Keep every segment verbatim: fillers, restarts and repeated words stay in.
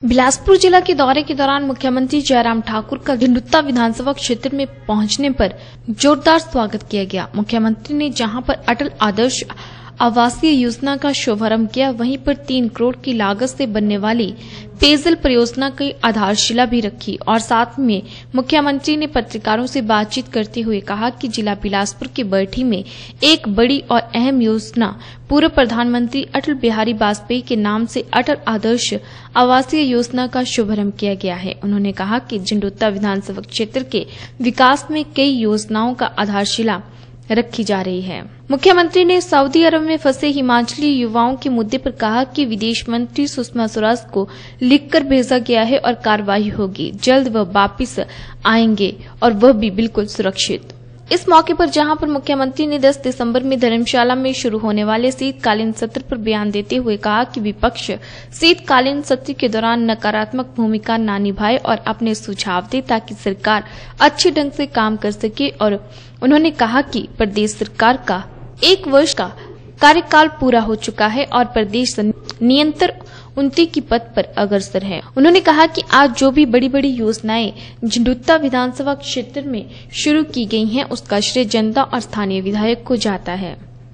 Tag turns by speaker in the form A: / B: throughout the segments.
A: बिलासपुर जिला के दौरे के दौरान मुख्यमंत्री जयराम ठाकुर का झंडुत्ता विधानसभा क्षेत्र में पहुंचने पर जोरदार स्वागत किया गया। मुख्यमंत्री ने जहां पर अटल आदर्श आवासीय योजना का शुभारंभ किया, वहीं पर तीन करोड़ की लागत से बनने वाली पेयजल परियोजना की आधारशिला भी रखी और साथ में मुख्यमंत्री ने पत्रकारों से बातचीत करते हुए कहा कि जिला बिलासपुर के बरठी में एक बड़ी और अहम योजना पूर्व प्रधानमंत्री अटल बिहारी वाजपेयी के नाम से अटल आदर्श आवासीय योजना का शुभारंभ किया गया है। उन्होंने कहा कि झंडुत्ता विधानसभा क्षेत्र के विकास में कई योजनाओं का आधारशिला रखी जा रही है। मुख्यमंत्री ने सऊदी अरब में फंसे हिमाचली युवाओं के मुद्दे पर कहा कि विदेश मंत्री सुषमा स्वराज को लिखकर भेजा गया है और कार्रवाई होगी। जल्द वह वापस आएंगे और वह भी बिल्कुल सुरक्षित। इस मौके पर जहां पर मुख्यमंत्री ने दस दिसंबर में धर्मशाला में शुरू होने वाले शीतकालीन सत्र पर बयान देते हुए कहा कि विपक्ष शीतकालीन सत्र के दौरान नकारात्मक भूमिका न निभाए और अपने सुझाव दे ताकि सरकार अच्छे ढंग से काम कर सके। और उन्होंने कहा कि प्रदेश सरकार का एक वर्ष का कार्यकाल पूरा हो चुका है और प्रदेश निरंतर उन्नति की पथ पर अग्रसर है। उन्होंने कहा कि आज जो भी बड़ी बड़ी योजनाएं झंडुत्ता विधानसभा क्षेत्र में शुरू की गई हैं, उसका श्रेय जनता और स्थानीय विधायक को जाता है।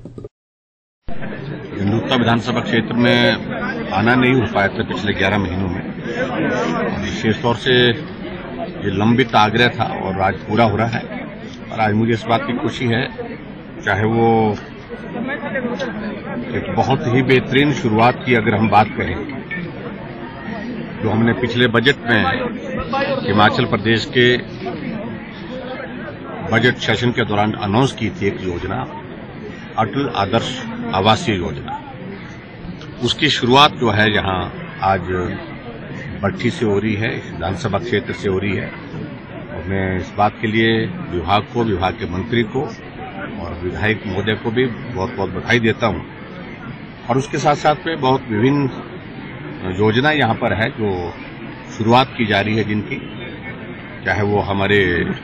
B: झंडुत्ता विधानसभा क्षेत्र में आना नहीं हो पाया था पिछले ग्यारह महीनों में। विशेष तौर से ये लंबित आग्रह था और आज पूरा हो रहा है। और आज मुझे इस बात की खुशी है, चाहे वो एक बहुत ही बेहतरीन शुरुआत की अगर हम बात करें, जो हमने पिछले बजट में हिमाचल प्रदेश के बजट सेशन के दौरान अनाउंस की थी, एक योजना अटल आदर्श आवासीय योजना, उसकी शुरुआत जो है यहाँ आज बट्ठी से हो रही है, विधानसभा क्षेत्र से हो रही है। और मैं इस बात के लिए विभाग को, विभाग के मंत्री को और विधायक महोदय को भी बहुत बहुत बधाई देता हूं। और उसके साथ साथ में बहुत विभिन्न योजना यहां पर है जो शुरुआत की जा रही है, जिनकी चाहे वो हमारे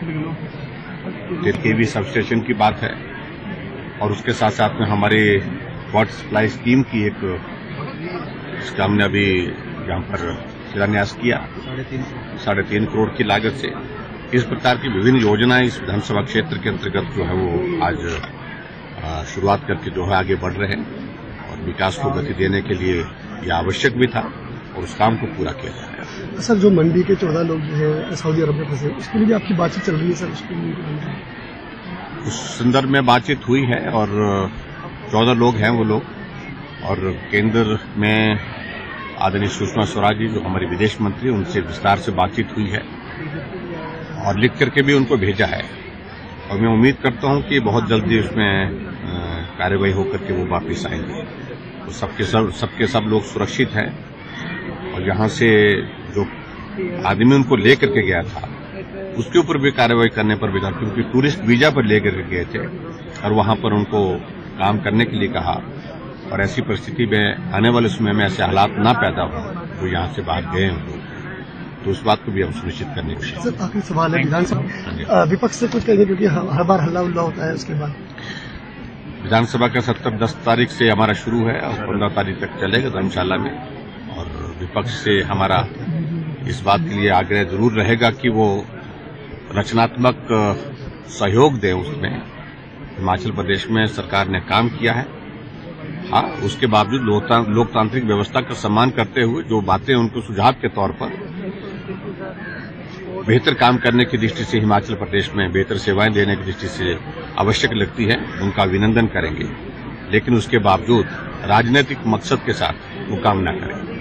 B: केवी सब स्टेशन की बात है और उसके साथ साथ में हमारे वाटर सप्लाई स्कीम की एक, इसका हमने अभी यहां पर शिलान्यास किया साढ़े तीन करोड़ की लागत से। इस प्रकार की विभिन्न योजनाएं इस विधानसभा क्षेत्र के अंतर्गत जो है वो आज शुरुआत करके जो है आगे बढ़ रहे हैं और विकास को गति देने के लिए यह आवश्यक भी था और उस काम को पूरा किया जा रहा है।
C: सर, जो मंडी के चौदह लोग जो है सऊदी अरब में फंसे, उसके लिए आपकी बातचीत चल रही है सर? उसके लिए
B: उस संदर्भ में बातचीत हुई है और चौदह लोग हैं वो लोग, और केंद्र में आदरणीय सुषमा स्वराज जी जो हमारे विदेश मंत्री, उनसे विस्तार से बातचीत हुई है और लिख करके भी उनको भेजा है। और मैं उम्मीद करता हूं कि बहुत जल्दी उसमें कार्यवाही होकर के वो वापस आएंगे। तो सबके सब सबके सब लोग सुरक्षित हैं और यहाँ से जो आदमी उनको लेकर के गया था उसके ऊपर भी कार्रवाई करने पर भी, क्योंकि टूरिस्ट वीजा पर लेकर के गए थे और वहां पर उनको काम करने के लिए कहा और ऐसी परिस्थिति में आने वाले समय में ऐसे हालात ना पैदा हो जो यहाँ से बाहर गए हैं, तो उस बात को भी हम सुनिश्चित करने की कोशिश।
C: सर, आखिरी सवाल है, विधानसभा विपक्ष से कुछ कहेंगे क्योंकि हर बार हल्ला उल्ला होता है उसके बाद?
B: विधानसभा का सत्र दस तारीख से हमारा शुरू है और पंद्रह तारीख तक चलेगा धर्मशाला में। और विपक्ष से हमारा इस बात के लिए आग्रह जरूर रहेगा कि वो रचनात्मक सहयोग दें। उसमें हिमाचल प्रदेश में सरकार ने काम किया है, हाँ, उसके बावजूद लोकतांत्रिक व्यवस्था का सम्मान करते हुए जो बातें उनको सुझाव के तौर पर बेहतर काम करने की दृष्टि से, हिमाचल प्रदेश में बेहतर सेवाएं देने की दृष्टि से आवश्यक लगती है, उनका अभिनंदन करेंगे। लेकिन उसके बावजूद राजनीतिक मकसद के साथ वो काम न करें।